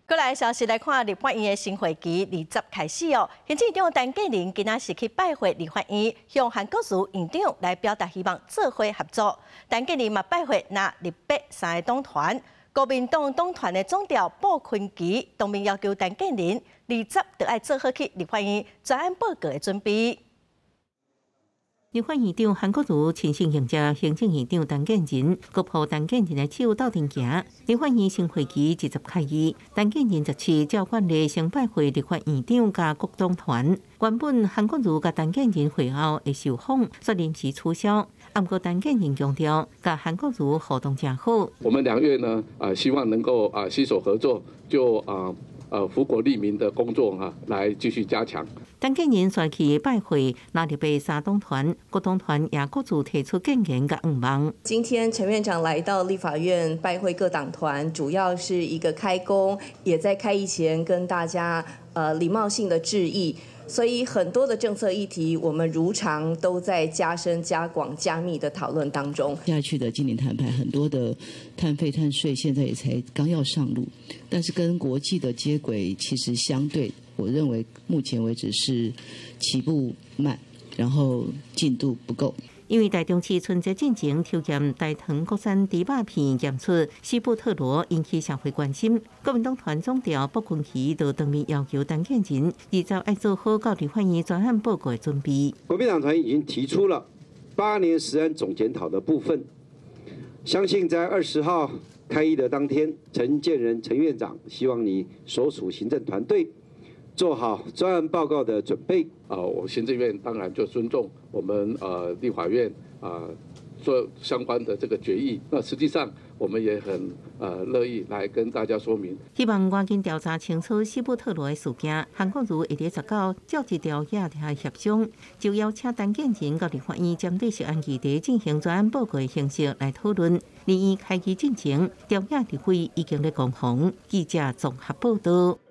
过来消息来看，立法院的新会期20开始哦。行政长陈建仁今仔是去拜会立法院，向韩国瑜院长来表达希望做伙合作。陈建仁嘛拜会那立北3个党团，国民党党团的总调鲍坤基当面要求陈建仁20就要做好去立法院专案报告的准备。 立法院长韩国瑜亲自迎接行政院长陈建仁，佮抱陈建仁的手斗阵行。立法院新会期20开议，陈建仁则是照惯例先拜会立法院长加各党团。原本韩国瑜甲陈建仁会后会受访，却临时取消。不过陈建仁强调，甲韩国瑜互动真好。 我们2院呢，希望能够携手合作，就福国利民的工作来继续加强。 陈建仁选去拜会那立北3党团，各党团也各自提出建言甲愿望。 今天陈院长来到立法院拜会各党团，主要是一个开工，也在开议前跟大家礼貌性的致意。 所以很多的政策议题，我们如常都在加深、加广、加密的讨论当中。 下去的今年谈判，很多的碳费、碳税现在也才刚要上路，但是跟国际的接轨其实相对，我认为目前为止是起步慢，然后进度不够。 因为台中市春节进前抽验大肠国产猪肉片验出西布特罗，引起社会关心。国民党团总调鲍坤基就当面要求陈建仁20要做好到立法院专案报告的准备。 国民党团已经提出了8年实案总检讨的部分，相信在20号开议的当天，陈建仁陈院长希望你所属行政团队。 做好专案报告的准备我行政院当然就尊重我们立法院做相关的这个决议。那实际上我们也很乐意来跟大家说明。 希望赶紧调查清楚西布特罗的事件。韩国瑜会伫19召集调野台协商，就邀请陈建仁到立法院针对涉案议题进行专案报告的形式来讨论。立院开议进前，调野立会已经在攻防。记者综合报道。